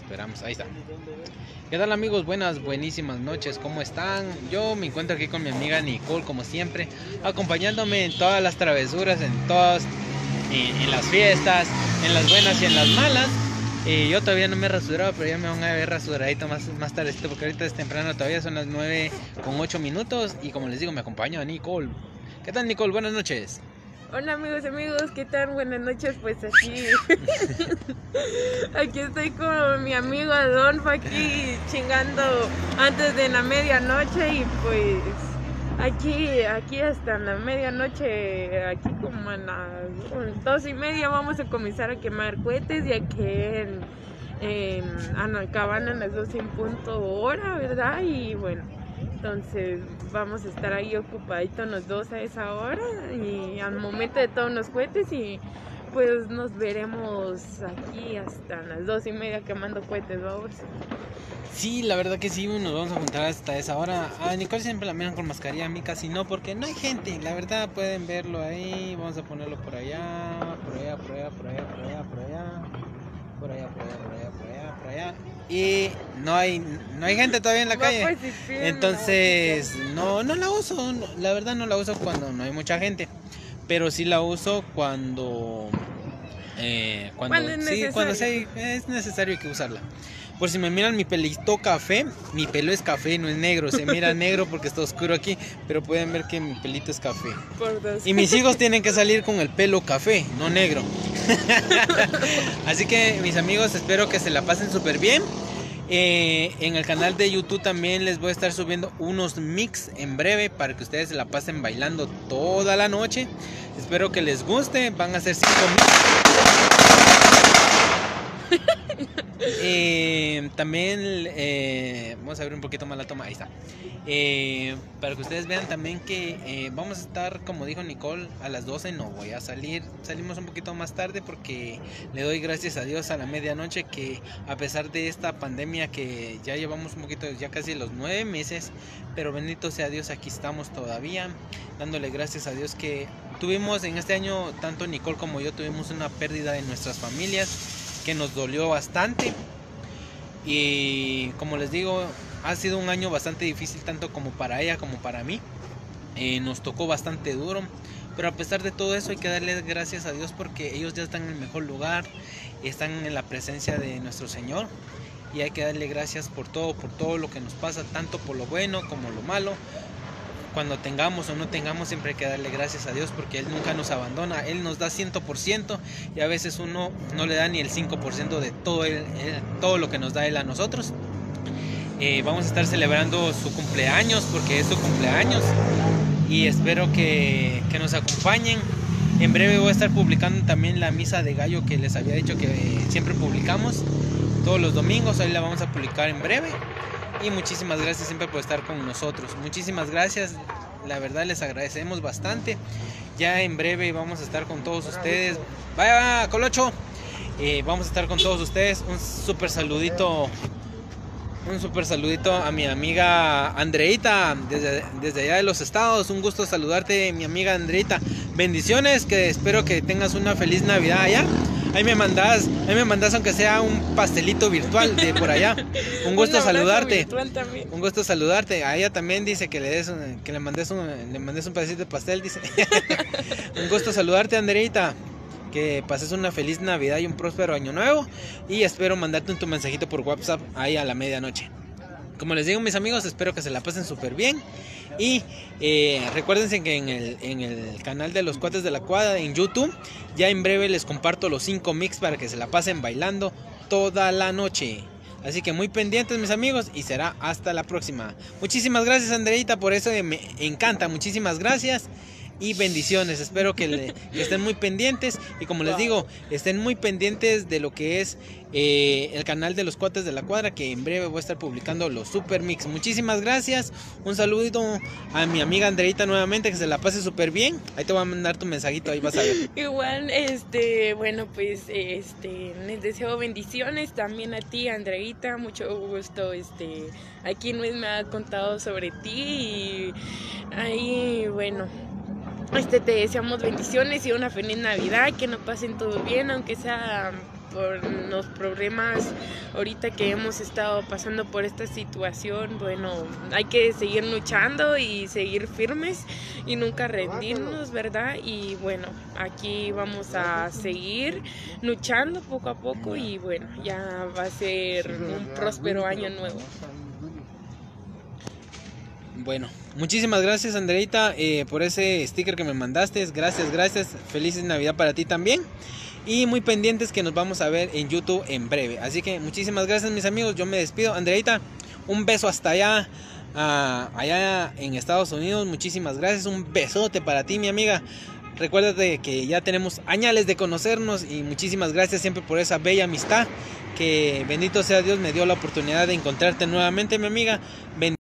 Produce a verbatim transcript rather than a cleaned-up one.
Esperamos, ahí está. ¿Qué tal amigos? Buenas, buenísimas noches, ¿cómo están? Yo me encuentro aquí con mi amiga Nicole, como siempre, acompañándome en todas las travesuras, en todas, en, en las fiestas, en las buenas y en las malas. Eh, yo todavía no me he rasurado, pero ya me van a ver rasuradito más, más tarde, porque ahorita es temprano, todavía son las nueve con ocho minutos. Y como les digo, me acompaña Nicole. ¿Qué tal, Nicole? Buenas noches. Hola amigos, amigos, ¿qué tal? Buenas noches, pues aquí aquí estoy con mi amigo Adolfo aquí chingando antes de la medianoche y pues aquí, aquí hasta la medianoche, aquí como a las dos y media vamos a comenzar a quemar cohetes, ya que en, en, acaban a las dos en punto hora, ¿verdad? Y bueno, entonces vamos a estar ahí ocupaditos los dos a esa hora y al momento de todos los cohetes y pues nos veremos aquí hasta las dos y media quemando cohetes, vamos. Sí, la verdad que sí, nos vamos a juntar hasta esa hora. A Nicole siempre la miran con mascarilla, a mí casi no, porque no hay gente. La verdad pueden verlo ahí, vamos a ponerlo por allá, por allá, por allá, por allá, por allá, por allá, por allá, por allá, por allá, por allá, por allá. Y no hay, no hay gente todavía en la calle. Entonces, no, no la uso, la verdad no la uso cuando no hay mucha gente, pero sí la uso cuando, eh, cuando, cuando, sí, cuando sí, es necesario que usarla. Por si me miran mi pelito café, mi pelo es café, no es negro. Se mira negro porque está oscuro aquí, pero pueden ver que mi pelito es café. Por dos. Y mis hijos tienen que salir con el pelo café, no negro. Así que mis amigos, espero que se la pasen súper bien. Eh, en el canal de YouTube también les voy a estar subiendo unos mix en breve para que ustedes se la pasen bailando toda la noche. Espero que les guste, van a ser cinco mix. Eh, también eh, vamos a ver un poquito más la toma, ahí está. Eh, para que ustedes vean también que eh, vamos a estar, como dijo Nicole, a las doce no voy a salir. Salimos un poquito más tarde porque le doy gracias a Dios a la medianoche que a pesar de esta pandemia que ya llevamos un poquito, ya casi los nueve meses, pero bendito sea Dios, aquí estamos todavía, dándole gracias a Dios que tuvimos en este año, tanto Nicole como yo tuvimos una pérdida de nuestras familias que nos dolió bastante. Y como les digo, ha sido un año bastante difícil tanto como para ella como para mí. Eh, nos tocó bastante duro, pero a pesar de todo eso hay que darle gracias a Dios porque ellos ya están en el mejor lugar, están en la presencia de nuestro Señor, y hay que darle gracias por todo, por todo lo que nos pasa, tanto por lo bueno como lo malo. Cuando tengamos o no tengamos, siempre hay que darle gracias a Dios porque Él nunca nos abandona. Él nos da cien por ciento y a veces uno no le da ni el cinco por ciento de todo, él, él, todo lo que nos da Él a nosotros. Eh, vamos a estar celebrando su cumpleaños porque es su cumpleaños y espero que, que nos acompañen. En breve voy a estar publicando también la misa de gallo que les había dicho que siempre publicamos todos los domingos. Ahí la vamos a publicar en breve. Y muchísimas gracias siempre por estar con nosotros. Muchísimas gracias, la verdad les agradecemos bastante. Ya en breve vamos a estar con todos ustedes. Vaya, Colocho. Eh, vamos a estar con todos ustedes. Un súper saludito. Un súper saludito a mi amiga Andreita desde, desde allá de los estados. Un gusto saludarte, mi amiga Andreita. Bendiciones, que espero que tengas una feliz Navidad allá. Ahí me mandás, ahí me mandás aunque sea un pastelito virtual de por allá. Un gusto saludarte. Un gusto saludarte. A ella también dice que le des un, que le mandes un, le mandes un pedacito de pastel, dice. Un gusto saludarte, Andreita. Que pases una feliz Navidad y un próspero año nuevo. Y espero mandarte un tu mensajito por WhatsApp ahí a la medianoche. Como les digo, mis amigos, espero que se la pasen súper bien. Y eh, recuérdense que en el, en el canal de los cuates de la cuadra en YouTube, ya en breve les comparto los cinco mix para que se la pasen bailando toda la noche. Así que muy pendientes, mis amigos, y será hasta la próxima. Muchísimas gracias, Andreita, por eso me encanta. Muchísimas gracias. Y bendiciones, espero que, le, que estén muy pendientes. Y como les digo, estén muy pendientes de lo que es eh, el canal de los cuates de la cuadra, que en breve voy a estar publicando los super mix. Muchísimas gracias, un saludito a mi amiga Andreita nuevamente, que se la pase súper bien. Ahí te voy a mandar tu mensajito, ahí vas a ver. Igual, este, bueno, pues este, les deseo bendiciones también a ti, Andreita, mucho gusto. Este, aquí Luis me ha contado sobre ti y ahí, bueno, Este, te deseamos bendiciones y una feliz Navidad, que nos pasen todo bien, aunque sea por los problemas ahorita que hemos estado pasando por esta situación. Bueno, hay que seguir luchando y seguir firmes y nunca rendirnos, ¿verdad? Y bueno, aquí vamos a seguir luchando poco a poco y bueno, ya va a ser un próspero año nuevo. Bueno, muchísimas gracias, Andreita, eh, por ese sticker que me mandaste. Gracias, gracias. Feliz Navidad para ti también. Y muy pendientes que nos vamos a ver en YouTube en breve. Así que muchísimas gracias, mis amigos. Yo me despido. Andreita, un beso hasta allá, uh, allá en Estados Unidos. Muchísimas gracias. Un besote para ti, mi amiga. Recuérdate que ya tenemos añales de conocernos y muchísimas gracias siempre por esa bella amistad. Que bendito sea Dios, me dio la oportunidad de encontrarte nuevamente, mi amiga. Bend